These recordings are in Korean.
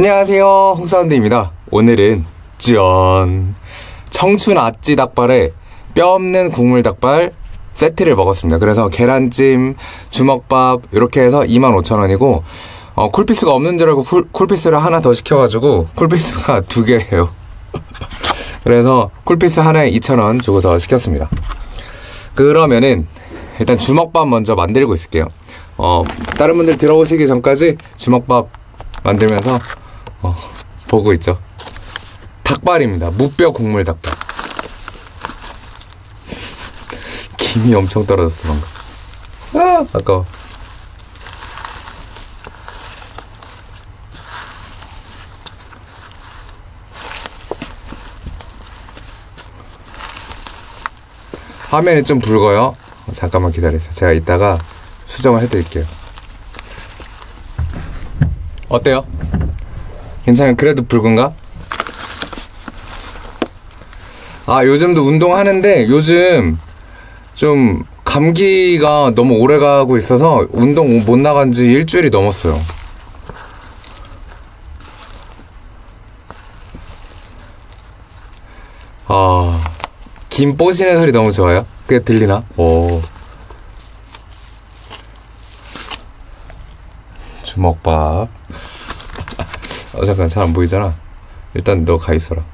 안녕하세요, 홍사운드입니다. 오늘은 짠! 청춘 아찌 닭발에 뼈 없는 국물 닭발 세트를 먹었습니다. 그래서 계란찜, 주먹밥 이렇게 해서 25,000원이고 쿨피스가 없는 줄 알고 쿨피스를 하나 더 시켜가지고 쿨피스가 2개예요. 그래서 쿨피스 하나에 2,000원 주고 더 시켰습니다. 그러면은 일단 주먹밥 먼저 만들고 있을게요. 다른 분들 들어오시기 전까지 주먹밥 만들면서 보고 있죠. 닭발입니다. 무뼈 국물 닭발. 김이 엄청 떨어졌어 방금. 아까워. 화면이 좀 붉어요. 잠깐만 기다리세요. 제가 이따가 수정을 해드릴게요. 어때요? 괜찮아요? 그래도 붉은가? 요즘도 운동하는데 요즘 좀 감기가 너무 오래 가고 있어서 운동 못 나간 지 일주일이 넘었어요. 김 뽀시는 소리 너무 좋아요. 그게 들리나? 오. 주먹밥. 잠깐 잘 안 보이잖아. 일단 너 가 있어라.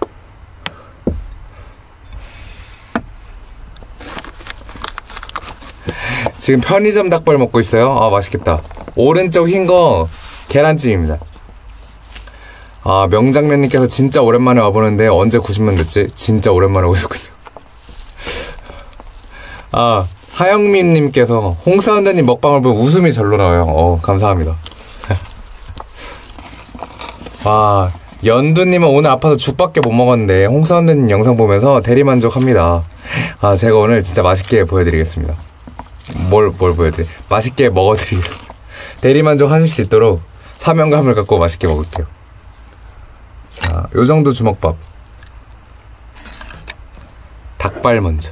지금 편의점 닭발 먹고 있어요. 맛있겠다. 오른쪽 흰 거 계란찜입니다. 명장면님께서 진짜 오랜만에 와보는데 언제 90만 됐지? 진짜 오랜만에 오셨군요. 하영민님께서 홍사운드님 먹방을 보면 웃음이 절로 나와요. 감사합니다. 연두님은 오늘 아파서 죽밖에 못 먹었는데 홍사운드님 영상 보면서 대리만족합니다. 제가 오늘 진짜 맛있게 보여드리겠습니다. 뭘 보여드리? 맛있게 먹어드리겠습니다. 대리만족 하실 수 있도록 사명감을 갖고 맛있게 먹을게요. 자, 요정도 주먹밥. 닭발 먼저.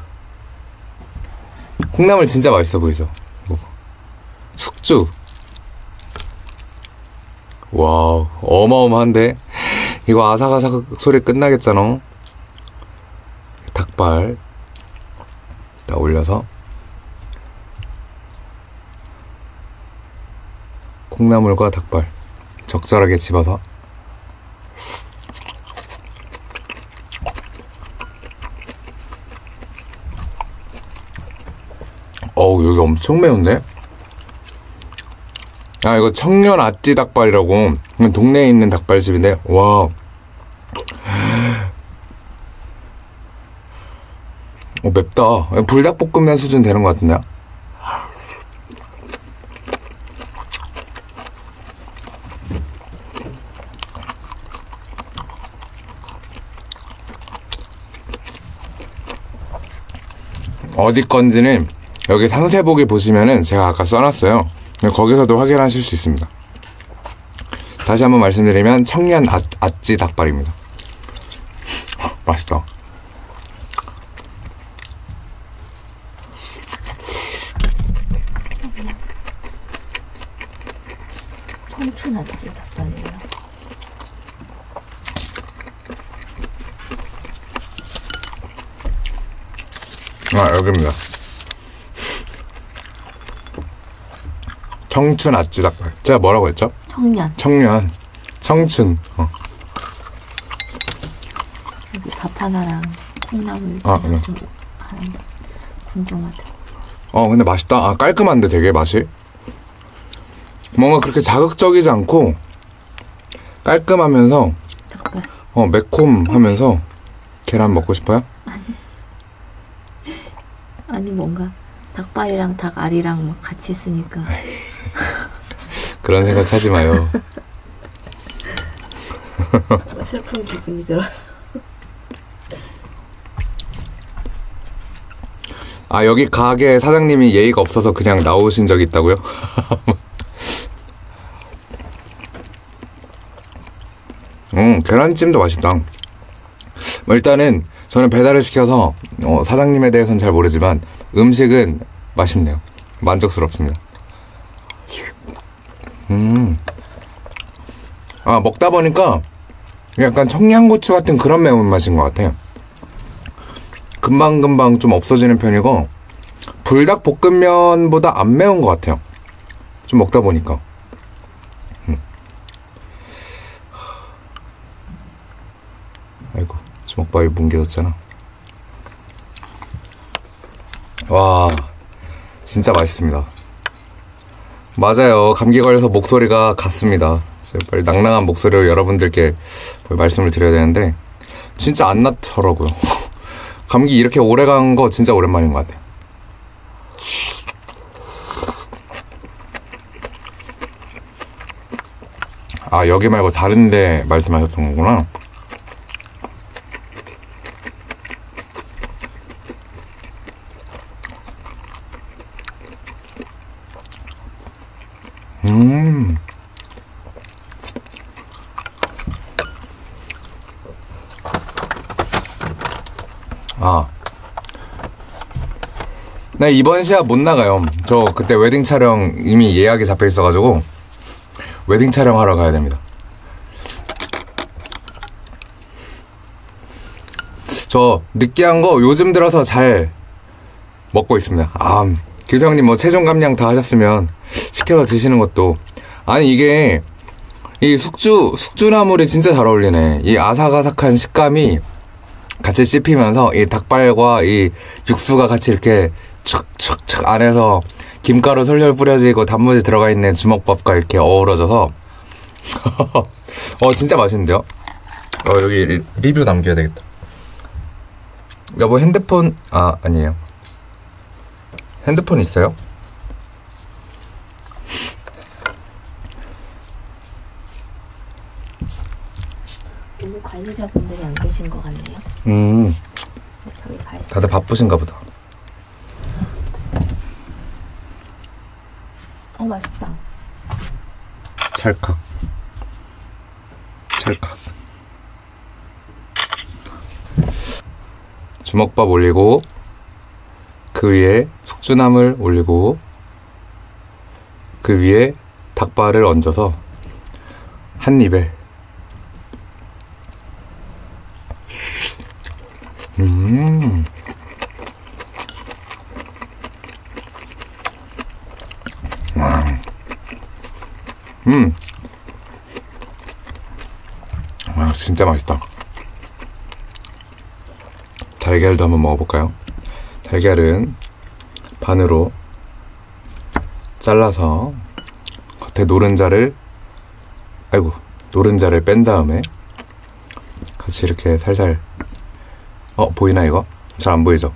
콩나물 진짜 맛있어 보이죠? 숙주. 와우, 어마어마한데? 이거 아삭아삭 소리 끝나겠잖아. 닭발 딱 올려서 콩나물과 닭발 적절하게 집어서 여기 엄청 매운데? 이거 청년 아찌 닭발이라고 동네에 있는 닭발집인데 와 맵다. 불닭볶음면 수준 되는 것 같은데. 어디 건지는 여기 상세보기 보시면은 제가 아까 써놨어요. 거기서도 확인하실 수 있습니다. 다시 한번 말씀드리면 청년 아찌 닭발입니다. 맛있다. 청춘 아찌 닭발이에요. 여기입니다. 청춘 아찌 닭발. 제가 뭐라고 했죠? 청년. 청춘. 여기 밥 하나랑 콩나물 네. 좀 하는데 궁금하다. 근데 맛있다. 깔끔한데 되게 맛이. 뭔가 그렇게 자극적이지 않고 깔끔하면서 닭발. 매콤하면서. 계란 먹고 싶어요? 아니 뭔가 닭발이랑 닭알이랑 막 같이 있으니까 그런 생각 하지 마요. 슬픈 기분이 들어서. 여기 가게 사장님이 예의가 없어서 그냥 나오신 적이 있다고요? 계란찜도 맛있다. 일단은 저는 배달을 시켜서 사장님에 대해서는 잘 모르지만 음식은 맛있네요. 만족스럽습니다. 아, 먹다 보니까 약간 청양고추 같은 그런 매운맛인 것 같아요. 금방금방 좀 없어지는 편이고 불닭볶음면보다 안 매운 것 같아요. 좀 먹다 보니까. 아이고, 주먹밥이 뭉개졌잖아. 와, 진짜 맛있습니다. 맞아요. 감기 걸려서 목소리가 갔습니다. 빨리 낭낭한 목소리로 여러분들께 말씀을 드려야 되는데 진짜 안 났더라고요. 감기 이렇게 오래 간 거 진짜 오랜만인 것 같아요. 아, 여기 말고 다른 데 말씀하셨던 거구나. 아. 네, 이번 시합 못 나가요. 저 그때 웨딩 촬영 이미 예약이 잡혀 있어가지고 웨딩 촬영하러 가야 됩니다. 저 느끼한 거 요즘 들어서 잘 먹고 있습니다. 아, 교수형님 뭐 체중 감량 다 하셨으면 시켜서 드시는 것도. 아니, 이게 이 숙주나물이 진짜 잘 어울리네. 이 아삭아삭한 식감이 같이 씹히면서 이 닭발과 이 육수가 같이 이렇게 촥촥촥 안에서 김가루 솔솔 뿌려지고 단무지 들어가 있는 주먹밥과 이렇게 어우러져서 진짜 맛있는데요? 여기 리뷰 남겨야 되겠다. 여보, 핸드폰 아니에요. 핸드폰 있어요? 오늘 관리자분들이 안 계신 것 같네요. 저기 가 있어요. 다들 바쁘신가 보다. 맛있다. 찰칵. 주먹밥 올리고 그 위에 숙주나물 올리고 그 위에 닭발을 얹어서 한 입에 진짜 맛있다. 달걀도 한번 먹어볼까요? 달걀은 반으로 잘라서 겉에 노른자를 뺀 다음에 같이 이렇게 살살 보이나 이거? 잘 안 보이죠?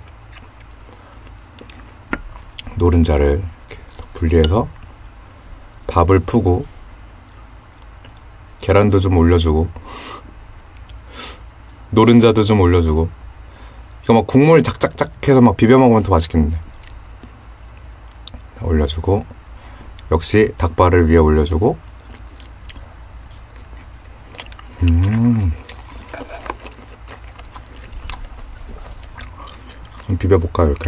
노른자를 이렇게 분리해서 밥을 푸고 계란도 좀 올려주고 노른자도 좀 올려주고. 이거 막 국물 작작작 해서 막 비벼 먹으면 더 맛있겠는데. 올려주고 역시 닭발을 위에 올려주고. 비벼볼까요, 이렇게?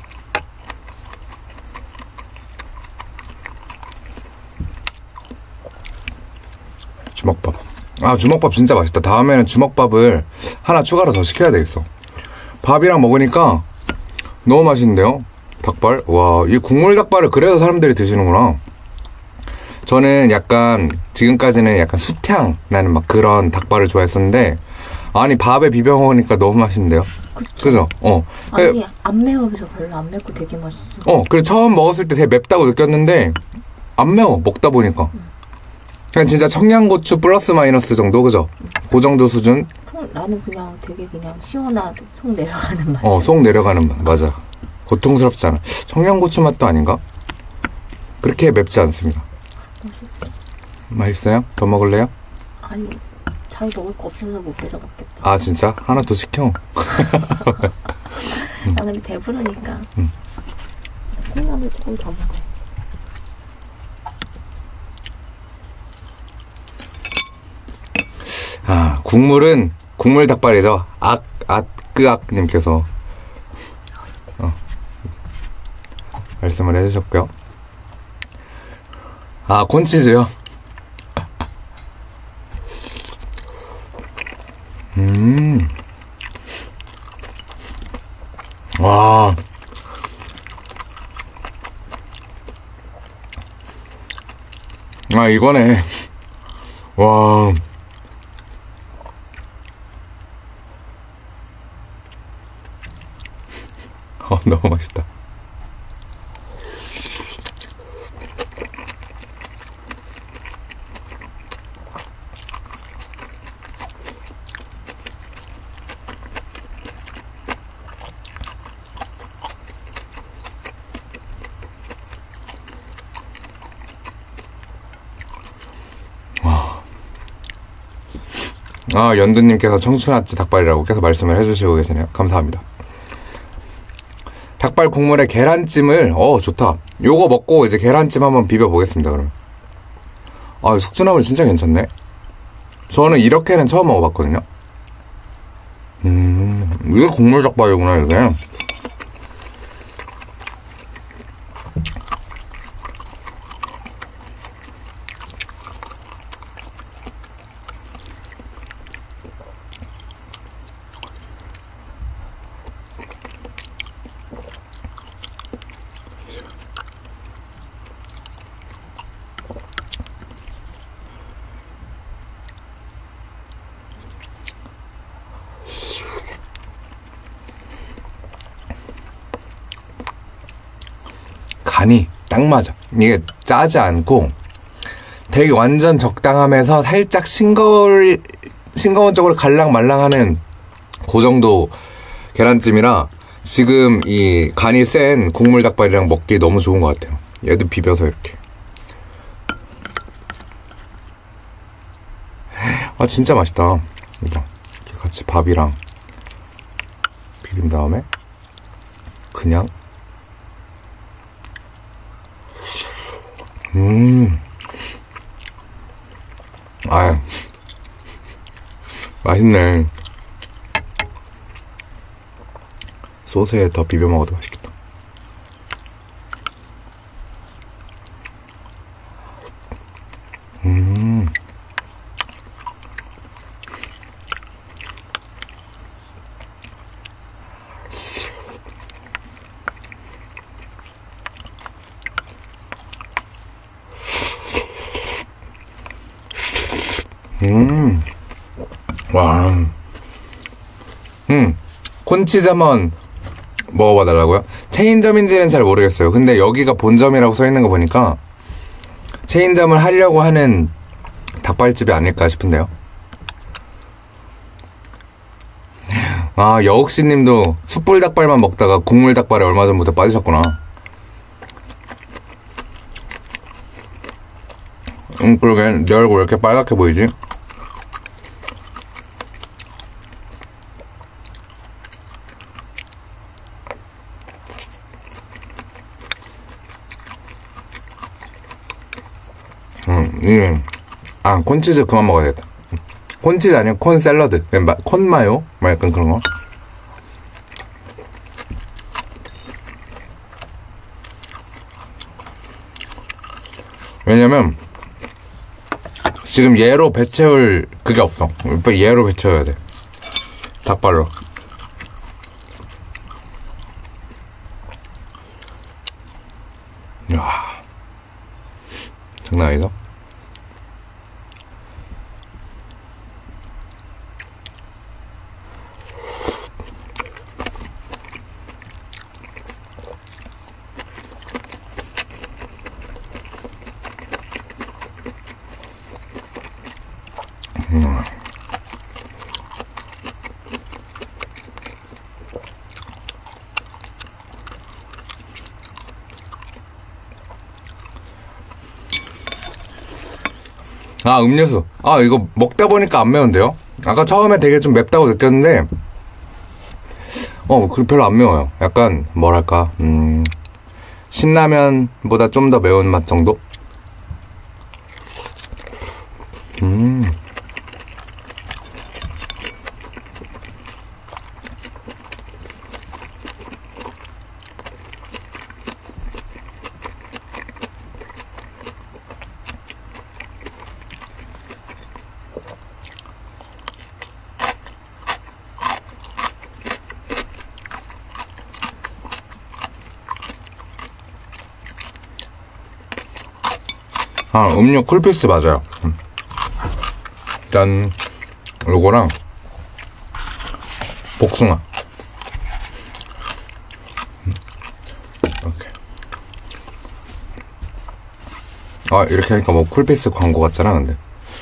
주먹밥. 주먹밥 진짜 맛있다. 다음에는 주먹밥을 하나 추가로 더 시켜야 되겠어. 밥이랑 먹으니까 너무 맛있는데요? 닭발? 와, 이 국물 닭발을 그래서 사람들이 드시는구나. 저는 약간 지금까지는 약간 숯향 나는 막 그런 닭발을 좋아했었는데, 아니 밥에 비벼 먹으니까 너무 맛있는데요? 그죠? 아니, 안 매워서 별로 안 맵고 되게 맛있어. 그래서 처음 먹었을 때 되게 맵다고 느꼈는데 안 매워, 먹다 보니까. 그냥 진짜 청양고추 플러스 마이너스 정도, 그죠? 그 정도 수준? 나는 그냥 되게 그냥 시원하고 속 내려가는 맛. 속 내려가는 맛, 맞아. 고통스럽지 않아. 청양고추 맛도 아닌가? 그렇게 맵지 않습니다. 맛있어요? 더 먹을래요? 아니, 잘 먹을 거 없어서 못 빼서 먹겠다. 진짜? 하나 더 시켜. 나 근데 배부르니까 콩나물 조금 더 먹어. 국물은 국물 닭발이죠. 끄악님께서 말씀을 해주셨고요. 콘치즈요. 와. 아, 이거네. 와. 너무 맛있다. 연두님께서 청춘아찌 닭발이라고 계속 말씀을 해주시고 계시네요. 감사합니다. 닭발 국물에 계란찜을, 좋다. 요거 먹고 이제 계란찜 한번 비벼보겠습니다, 그러면. 숙주나물 진짜 괜찮네. 저는 이렇게는 처음 먹어봤거든요. 이게 국물 닭발이구나, 이게. 간이 딱 맞아. 이게 짜지 않고 되게 완전 적당하면서 살짝 싱거운 쪽으로 갈랑말랑하는 그 정도 계란찜이라 지금 이 간이 센 국물 닭발이랑 먹기 너무 좋은 것 같아요. 얘도 비벼서 이렇게. 진짜 맛있다. 이렇게 같이 밥이랑 비빈 다음에 그냥 아유, 맛있네. 소스에 더 비벼 먹어도 맛있겠다. 와. 콘치즈 한번 먹어봐달라고요? 체인점인지는 잘 모르겠어요. 근데 여기가 본점이라고 써있는 거 보니까 체인점을 하려고 하는 닭발집이 아닐까 싶은데요. 여옥씨님도 숯불 닭발만 먹다가 국물 닭발에 얼마 전부터 빠지셨구나. 그러게 내 얼굴 왜 이렇게 빨갛게 보이지? 콘치즈 그만 먹어야겠다. 콘치즈 아니면 콘 샐러드, 콘 마요? 약간 그런 거. 왜냐면 지금 얘로 배 채울 그게 없어. 얘로 배 채워야 돼. 닭발로. 이야, 장난 아니다. 음료수. 이거 먹다 보니까 안 매운데요? 아까 처음에 되게 좀 맵다고 느꼈는데, 별로 안 매워요. 약간, 뭐랄까, 신라면보다 좀 더 매운맛 정도? 아, 음료 쿨피스 맞아요. 일단 요거랑 복숭아. 이렇게. 아, 이렇게 하니까 뭐 쿨피스 광고 같잖아. 근데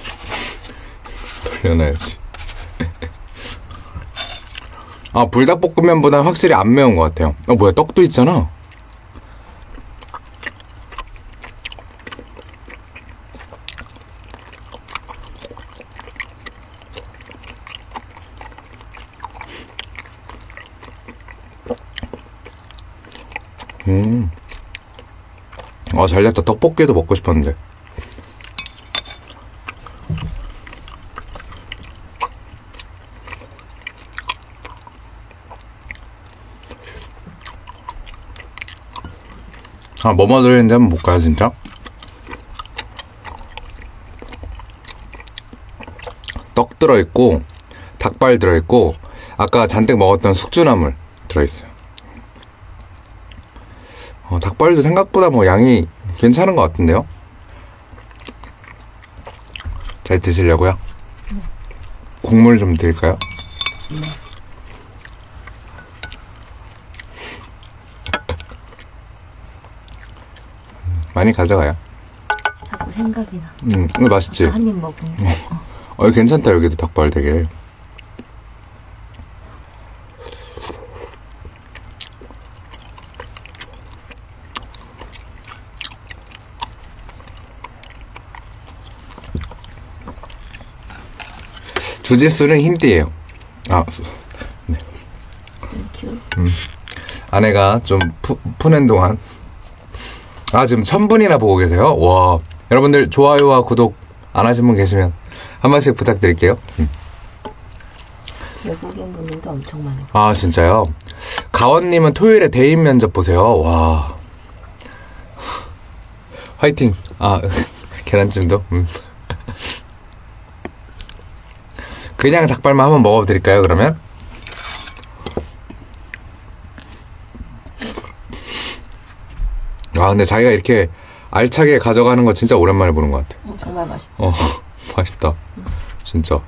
돌려놔야지. 아, 불닭볶음면보다 확실히 안 매운 것 같아요. 뭐야, 떡도 있잖아. 잘됐다. 떡볶이도 먹고 싶었는데. 뭐만 들어있는지 한번 볼까요, 진짜? 떡 들어있고, 닭발 들어있고, 아까 잔뜩 먹었던 숙주나물 들어있어요. 닭발도 생각보다 뭐 양이 괜찮은 것 같은데요? 잘 드시려고요? 국물 좀 드릴까요? 많이 가져가요. 자꾸 생각이 나. 이거 맛있지? 한 입 먹은 거. 괜찮다. 여기도 닭발 되게. 주짓수는 힘띠예요. 네. 아내가 좀 푸는 동안. 지금 1000분이나 보고 계세요? 와. 여러분들 좋아요와 구독 안 하신 분 계시면 한 번씩 부탁드릴게요. 외국인 분들도 엄청 많아요. 진짜요? 가원님은 토요일에 대인 면접 보세요. 와. 화이팅. 계란찜도. 그냥 닭발만 한번 먹어드릴까요, 그러면? 근데 자기가 이렇게 알차게 가져가는 거 진짜 오랜만에 보는 것 같아. 정말 맛있다. 맛있다. 진짜.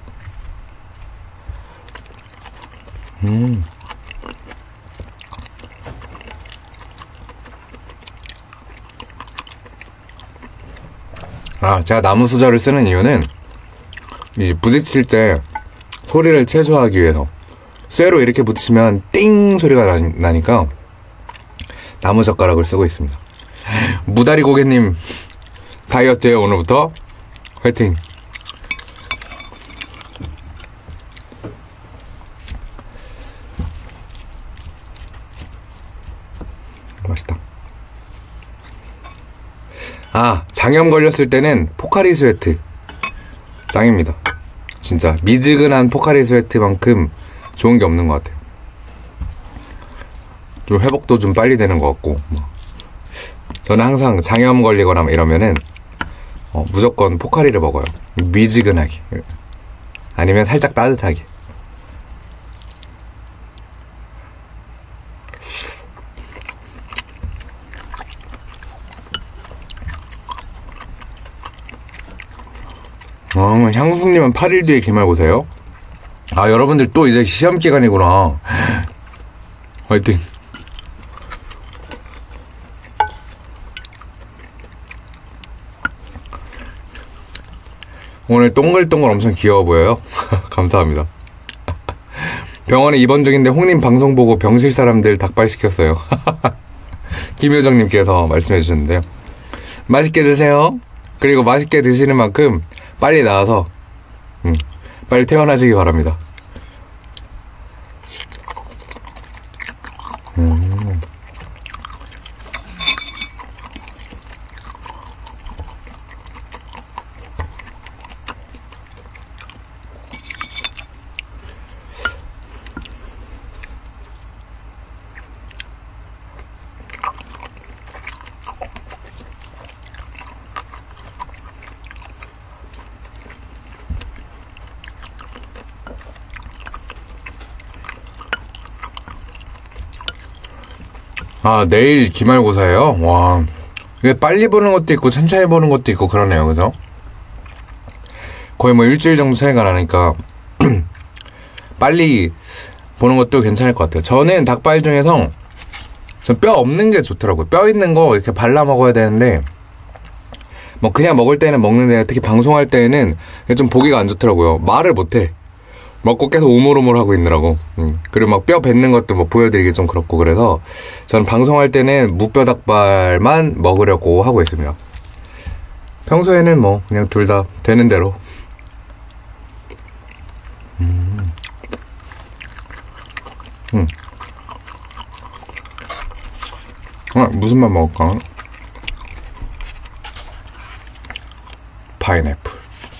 제가 나무 수저를 쓰는 이유는 이 부딪힐 때 소리를 최소화하기 위해서. 쇠로 이렇게 붙이면 띵 소리가 나니까 나무 젓가락을 쓰고 있습니다. 무다리 고객님 다이어트예요, 오늘부터. 화이팅. 맛있다. 장염 걸렸을 때는 포카리 스웨트 짱입니다. 진짜 미지근한 포카리 스웨트만큼 좋은 게 없는 것 같아요. 좀 회복도 좀 빨리 되는 것 같고. 저는 항상 장염 걸리거나 이러면은 무조건 포카리를 먹어요. 미지근하게. 아니면 살짝 따뜻하게. 향수님은 8일 뒤에 기말고사요? 여러분들 또 이제 시험 기간이구나. 화이팅. 오늘 동글동글 엄청 귀여워 보여요. 감사합니다. 병원에 입원 중인데 홍님 방송 보고 병실 사람들 닭발 시켰어요. 김효정님께서 말씀해 주셨는데요. 맛있게 드세요. 그리고 맛있게 드시는 만큼 빨리 나와서 빨리 퇴원하시기 바랍니다. 내일 기말고사예요? 와, 이게 빨리 보는 것도 있고 천천히 보는 것도 있고 그러네요. 그죠? 거의 뭐 일주일 정도 차이가 나니까 빨리 보는 것도 괜찮을 것 같아요. 저는 닭발 중에서 뼈 없는 게 좋더라고요. 뼈 있는 거 이렇게 발라 먹어야 되는데 뭐 그냥 먹을 때는 먹는데 특히 방송할 때는 좀 보기가 안 좋더라고요. 말을 못해. 먹고 계속 우물우물하고 있느라고. 그리고 막 뼈 뱉는 것도 뭐 보여드리기 좀 그렇고 그래서 저는 방송할 때는 무뼈 닭발만 먹으려고 하고 있습니다. 평소에는 뭐 그냥 둘 다 되는 대로. 무슨 맛 먹을까? 파인애플.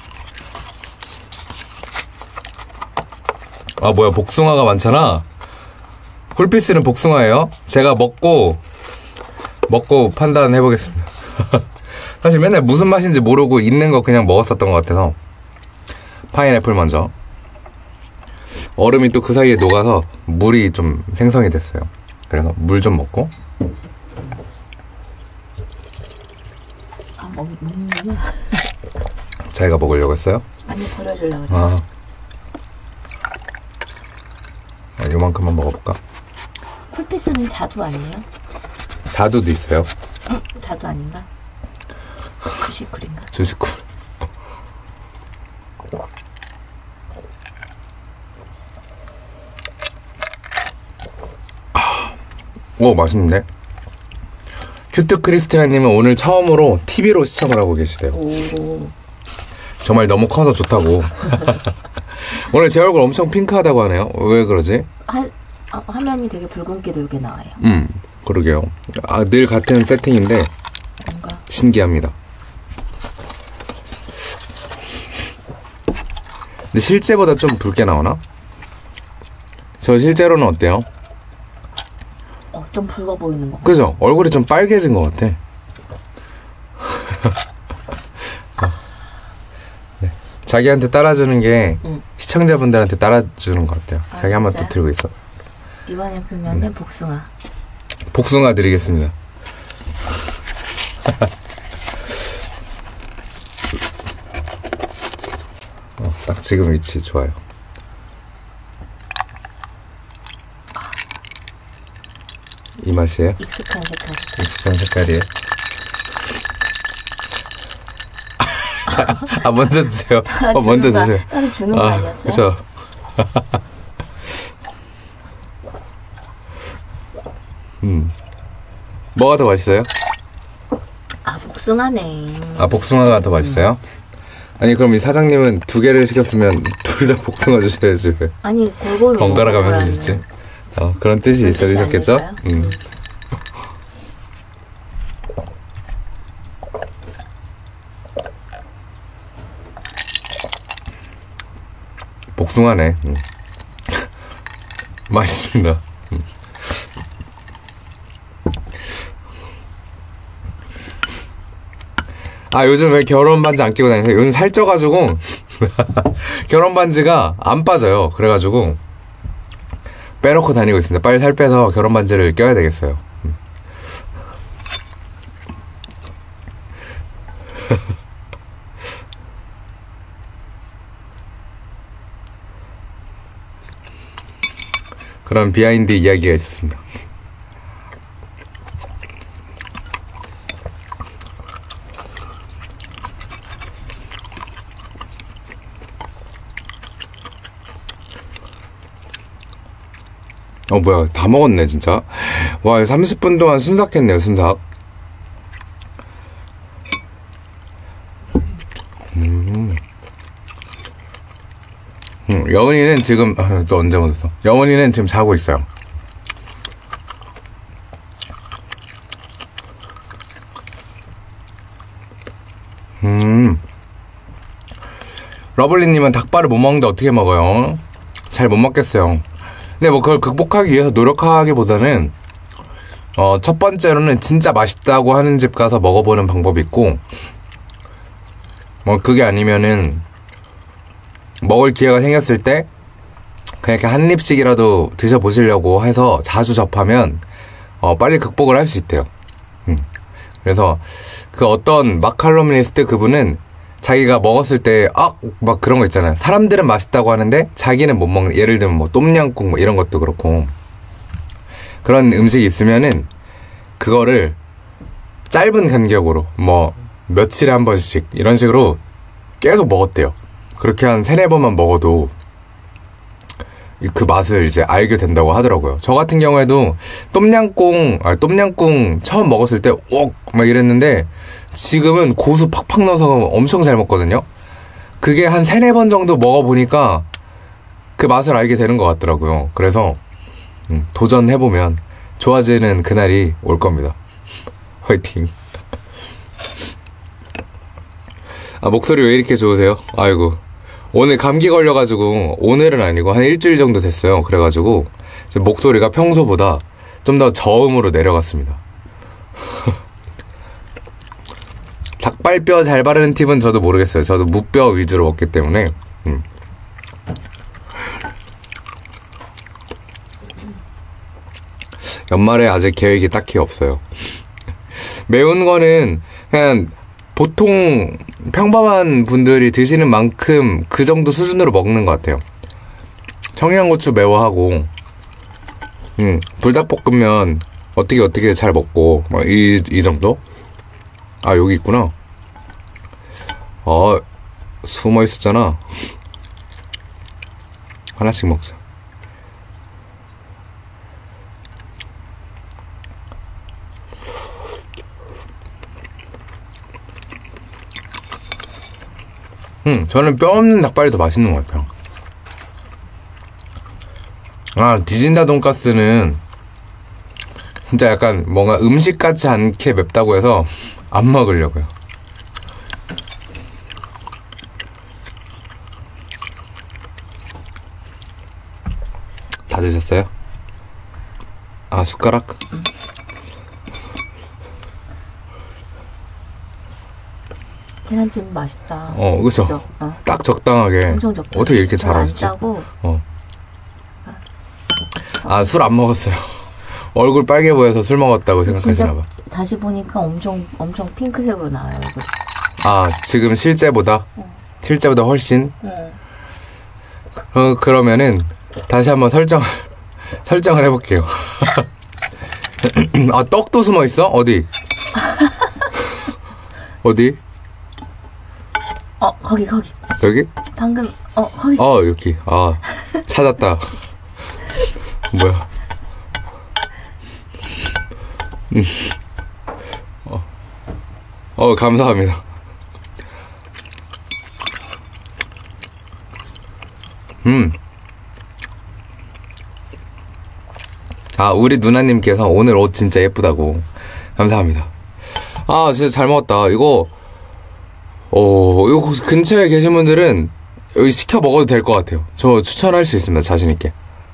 아 뭐야 복숭아가 많잖아. 쿨피스는 복숭아예요. 제가 먹고 판단해보겠습니다. 사실 맨날 무슨 맛인지 모르고 있는 거 그냥 먹었었던 것 같아서 파인애플 먼저. 얼음이 또 그 사이에 녹아서 물이 좀 생성이 됐어요. 그래서 물 좀 먹고. 먹는구나. 자기가 먹으려고 했어요? 아니 버려주려고 그래. 요만큼만 먹어볼까? 쿨피스는 자두 아니에요? 자두도 있어요. 자두 아닌가? 주식쿨인가? 주식쿨. 오 맛있는데? 큐트 크리스티나님은 오늘 처음으로 TV로 시청을 하고 계시대요. 오. 정말 너무 커서 좋다고. 오늘 제 얼굴 엄청 핑크하다고 하네요. 왜 그러지? 화면이 되게 붉은기 돌게 나와요. 그러게요. 늘 같은 세팅인데 뭔가 신기합니다. 근데 실제보다 좀 붉게 나오나? 저 실제로는 어때요? 좀 붉어 보이는 것 같아. 그죠? 얼굴이 좀 빨개진 것 같아. 네. 자기한테 따라주는 게 시청자분들한테 따라주는 것 같아요. 자기 한번 또 들고 있어. 이번에 그러면은 복숭아. 복숭아 드리겠습니다. 딱 지금 위치 좋아요. 이 맛이에요? 익숙한 색깔. 익숙한 색깔이에요? 먼저 드세요. 먼저 드세요. 따로 주는 거 아니었어요? 그쵸. 뭐가 더 맛있어요? 복숭아네. 복숭아가 더 맛있어요? 아니 그럼 이 사장님은 2개를 시켰으면 둘 다 복숭아 주셔야지. 아니 골고루 번갈아 가면서 주셨지. 그런 뜻이 있으셨겠죠? 복숭아네. 맛있습니다. 요즘 왜 결혼 반지 안 끼고 다니세요? 요즘 살쪄가지고 결혼 반지가 안 빠져요. 그래가지고 빼놓고 다니고 있습니다. 빨리 살 빼서 결혼 반지를 껴야 되겠어요. 그런 비하인드 이야기가 있었습니다. 뭐야, 다 먹었네, 진짜. 와, 30분 동안 순삭했네요, 순삭. 여은이는 지금, 또 언제 먹었어? 여은이는 지금 자고 있어요. 러블리님은 닭발을 못 먹는데 어떻게 먹어요? 잘 못 먹겠어요. 근데 뭐 그걸 극복하기 위해서 노력하기보다는 첫 번째로는 진짜 맛있다고 하는 집 가서 먹어보는 방법이 있고, 뭐 그게 아니면은 먹을 기회가 생겼을 때 그냥 이렇게 한 입씩이라도 드셔보시려고 해서 자주 접하면 빨리 극복을 할 수 있대요. 그래서 그 어떤 마칼럼니스트 그분은 자기가 먹었을 때 막 그런 거 있잖아요. 사람들은 맛있다고 하는데 자기는 못 먹는, 예를 들면 뭐 똠양꿍 뭐 이런 것도 그렇고 그런 음식이 있으면은 그거를 짧은 간격으로 뭐 며칠에 한 번씩 이런 식으로 계속 먹었대요. 그렇게 한 3-4번만 먹어도 그 맛을 이제 알게 된다고 하더라고요. 저 같은 경우에도 똠양꿍 처음 먹었을 때 막 이랬는데 지금은 고수 팍팍 넣어서 엄청 잘 먹거든요. 그게 한 3-4번 정도 먹어보니까 그 맛을 알게 되는 것 같더라고요. 그래서 도전해보면 좋아지는 그날이 올 겁니다. 화이팅. 목소리 왜 이렇게 좋으세요? 아이고, 오늘 감기 걸려가지고 오늘은 아니고 한 일주일 정도 됐어요. 그래가지고 목소리가 평소보다 좀 더 저음으로 내려갔습니다. 닭발뼈 잘 바르는 팁은 저도 모르겠어요. 저도 무뼈 위주로 먹기 때문에. 연말에 아직 계획이 딱히 없어요. 매운 거는 그냥 보통 평범한 분들이 드시는 만큼 그 정도 수준으로 먹는 것 같아요. 청양고추 매워하고 불닭볶음면 어떻게 잘 먹고 이 정도? 아, 여기 있구나. 숨어 있었잖아. 하나씩 먹자. 저는 뼈 없는 닭발이 더 맛있는 것 같아요. 디진다 돈가스는 진짜 약간 뭔가 음식 같지 않게 맵다고 해서 안 먹으려고요. 다 드셨어요? 숟가락? 계란찜 맛있다. 그쵸? 딱 적당하게. 엄청 적당해. 어떻게 이렇게 잘하시지? 안 짜고. 술 안 먹었어요. 얼굴 빨개 보여서 술 먹었다고 생각하시나봐. 다시 보니까 엄청 핑크색으로 나와요, 얼굴. 지금 실제보다 훨씬? 그러면은 다시 한번 설정을 해볼게요. 떡도 숨어 있어? 어디? 어디? 거기. 여기? 방금, 거기. 여기. 찾았다. 뭐야? 감사합니다. 우리 누나님께서 오늘 옷 진짜 예쁘다고. 감사합니다. 진짜 잘 먹었다. 이거 혹시 근처에 계신 분들은 여기 시켜 먹어도 될 것 같아요. 저 추천할 수 있습니다. 자신있게.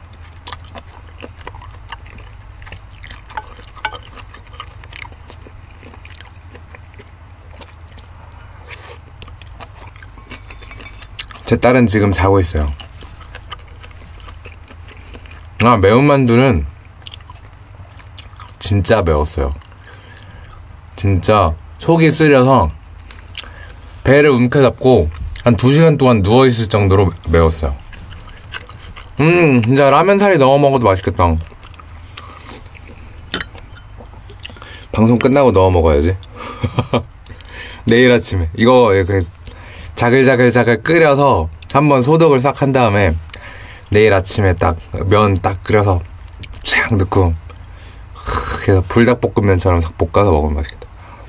제 딸은 지금 자고 있어요. 매운 만두는 진짜 매웠어요. 진짜 속이 쓰려서 배를 움켜잡고 한 2시간 동안 누워있을 정도로 매웠어요. 진짜 라면 사리 넣어 먹어도 맛있겠다. 방송 끝나고 넣어 먹어야지. 내일 아침에 이거 자글자글 끓여서 한번 소독을 싹 한 다음에 내일 아침에 딱 면 딱 끓여서 쫙 넣고 그래서 불닭볶음면처럼 싹 볶아서 먹으면 맛있겠다.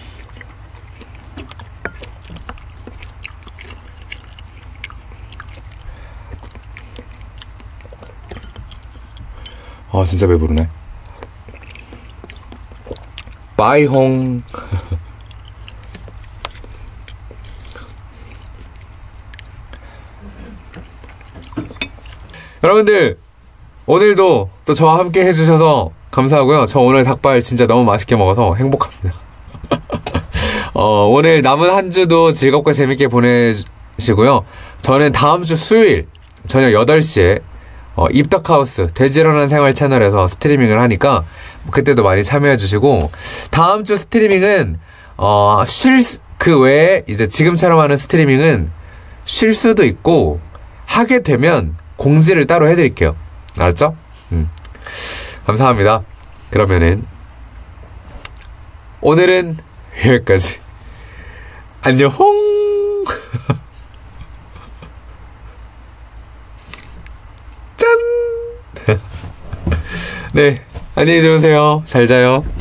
진짜 배부르네. 빠이홍. 여러분들 오늘도 또 저와 함께 해주셔서 감사하고요. 저 오늘 닭발 진짜 너무 맛있게 먹어서 행복합니다. 오늘 남은 한 주도 즐겁고 재밌게 보내시고요. 저는 다음 주 수요일 저녁 8시에 입덕하우스 돼지러는 생활 채널에서 스트리밍을 하니까 그때도 많이 참여해주시고, 다음 주 스트리밍은 그 외에 이제 지금처럼 하는 스트리밍은 쉴 수도 있고, 하게 되면 공지를 따로 해드릴게요. 알았죠? 감사합니다. 그러면은 오늘은 여기까지. 안녕. 짠. 네, 안녕히 주무세요. 잘 자요.